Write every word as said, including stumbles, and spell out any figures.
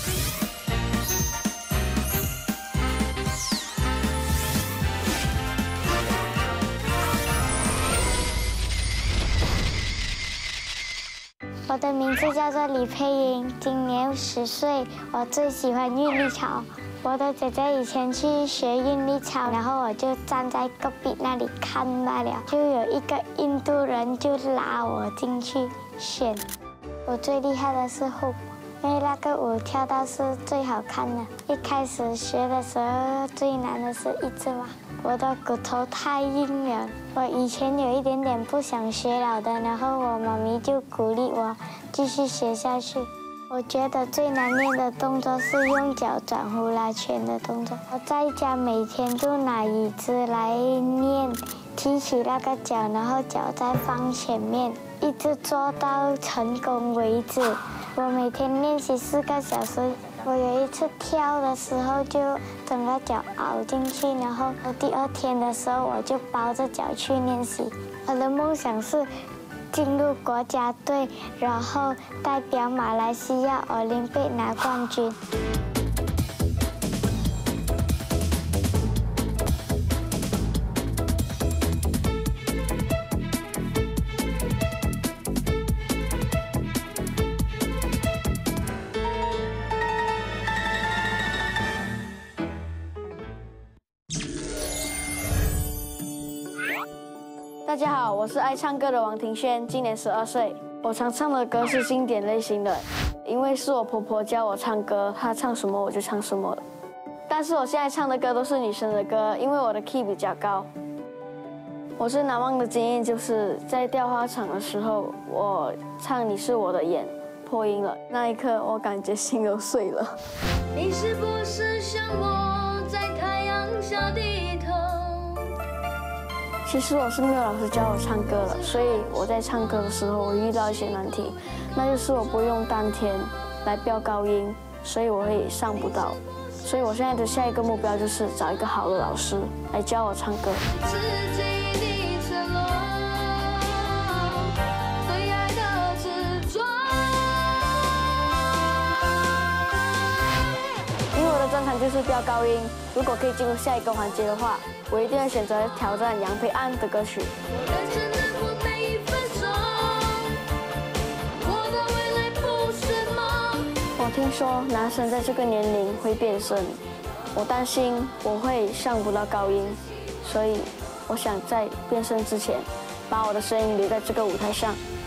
我的名字叫做李佩莹，今年十岁。我最喜欢韵律操。我的姐姐以前去学韵律操，然后我就站在隔壁那里看罢了。就有一个印度人就拉我进去选。我最厉害的是后，因为那个舞跳到是最好看的。一开始学的时候最难的是一字马。我的骨头太硬了，我以前有一点点不想学了的，然后我妈咪就鼓励我继续学下去。我觉得最难练的动作是用脚转呼啦圈的动作。我在家每天都拿椅子来练，提起那个脚，然后脚再放前面，一直做到成功为止。我每天练习四个小时。我有一次跳的时候就整个脚凹进去，然后我第二天的时候我就包着脚去练习。我的梦想是进入国家队，然后代表马来西亚奥林匹克拿冠军。 大家好，我是爱唱歌的王庭轩，今年十二岁。我常唱的歌是经典类型的，因为是我婆婆教我唱歌，她唱什么我就唱什么。但是我现在唱的歌都是女生的歌，因为我的 key 比较高。我最难忘的经验就是在吊花场的时候，我唱《你是我的眼》破音了，那一刻我感觉心都碎了。 你是不是像我在太阳下低头？ 其实我是没有老师教我唱歌了，所以我在唱歌的时候我遇到一些难题，那就是我不用丹田来飙高音，所以我会上不到。所以我现在的下一个目标就是找一个好的老师来教我唱歌。因为我的专长就是飙高音，如果可以进入下一个环节的话，我一定会选择挑战杨培安的歌曲。我听说男生在这个年龄会变声，我担心我会上不到高音，所以我想在变声之前，把我的声音留在这个舞台上。